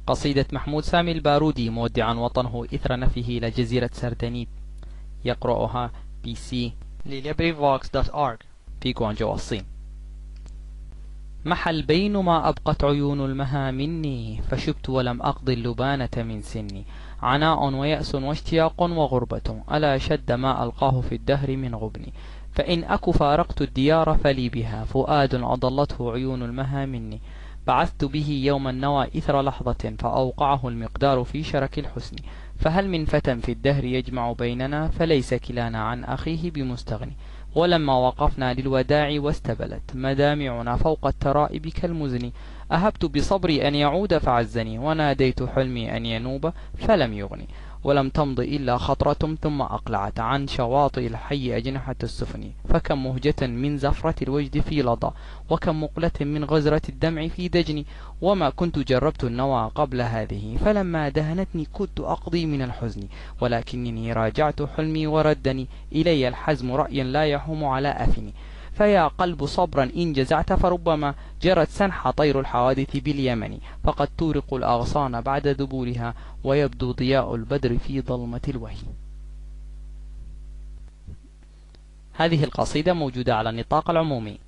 قصيدة محمود سامي البارودي مودعا وطنه إثر نفيه إلى جزيرة سردنيب، يقرأها بي سي لليبريفوكس.org في غوانجو الصين. محى البين ما أبقت عيون المها مني، فشبت ولم أقض اللبانة من سني. عناء ويأس واشتياق وغربة، ألا شد ما ألقاه في الدهر من غبني. فإن أك فارقت الديار فلي بها فؤاد أضلته عيون المها مني. بعثت به يوم النوى إثر لحظة، فأوقعه المقدار في شرك الحسن. فهل من فتى في الدهر يجمع بيننا، فليس كلانا عن أخيه بمستغني. ولما وقفنا للوداع واستبلت مدامعنا فوق الترائب كالمزن، أهبت بصبري أن يعود فعزني، وناديت حلمي أن ينوب فلم يغني. ولم تمض إلا خطرة ثم أقلعت عن شواطئ الحي أجنحة السفن. فكم مهجة من زفرة الوجد في لظى، وكم مقلة من غزرة الدمع في دجني. وما كنت جربت النوى قبل هذه، فلما دهنتني كنت أقضي من الحزن. ولكنني راجعت حلمي وردني إلي الحزم رأيا لا يحوم على أفني. فيا قلب صبرا إن جزعت، فربما جرت سنح طير الحوادث باليمن. فقد تورق الأغصان بعد ذبولها، ويبدو ضياء البدر في ظلمة الوهي. هذه القصيدة موجودة على النطاق العمومي.